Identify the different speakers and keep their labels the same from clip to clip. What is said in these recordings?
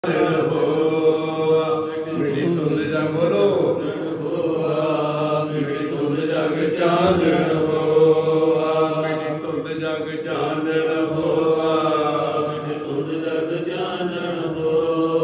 Speaker 1: मेरी तुंद जग बोलो मेरी तुंद जग चानन हो मेरी तुंद जग चानन हो मेरी तुंद जग चानन हो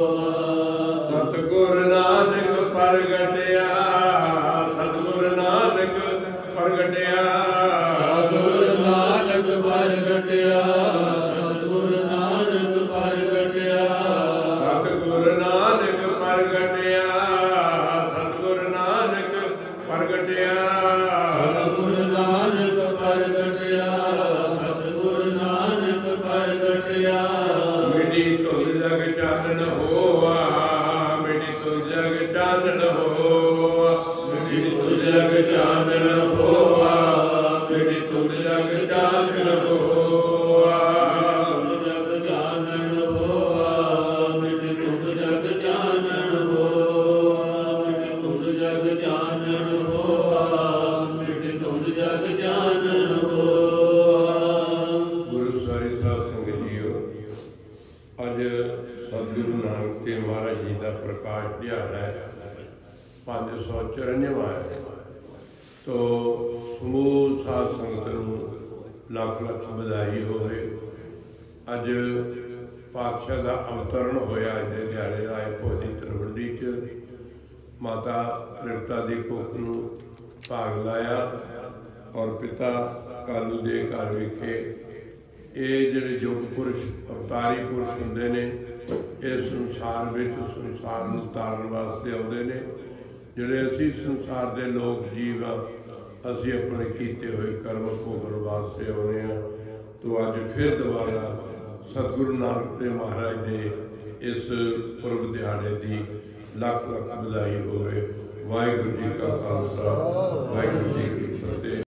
Speaker 1: सतगुर नानक प्रगटिया सतगुर नानक प्रगटिया सतगुर नानक प्रगटिया सतगुर नानक प्रगटिया सतगुर नानक प्रगटिया सतगुर नानक प्रगटिया सतगुर नानक प्रगटिया सतगुर नानक प्रगटिया मेरी तुंद जग चानन होआ मेरी तुंद जग चानन हो मेरी तुंद जग चानन होआ मेरी तुंद जग चानन होआ तुंद जग चानन होआ मेरी तुंद जग चानन होआ मेरी तुंद जग चानन होआ मेरी तुंद जग चानन होआ। गुरु सारी साध संगत जीओ, अज सतगुरु नानक देव महाराज जी का प्रकाश दिहाड़ा है 594वां है। तो समूह साध संगत नूं लख लख बधाई होवे। अज पातशाह का अवतरण होया अज के दिहाड़े राय भोज तलवंडी च माता तृप्ता दी कुख नूं भाग लाया और पिता कालू दे घर विखे ये जिहड़े युग पुरुष अवतारी पुरुष हुंदे ने इस संसार विच संसार नूं तारन वास्ते आउंदे ने। जिहड़े असीं संसार दे लोग जीव आ असीं अपने कीते हुए कर्म भोगण वास्ते आउंदे आ। तो अज फिर दोबारा सतगुरु नानक देव महाराज दे इस पुरब दिहाड़े की लख लख बधाई होवे। वाहिगुरू जी का खालसा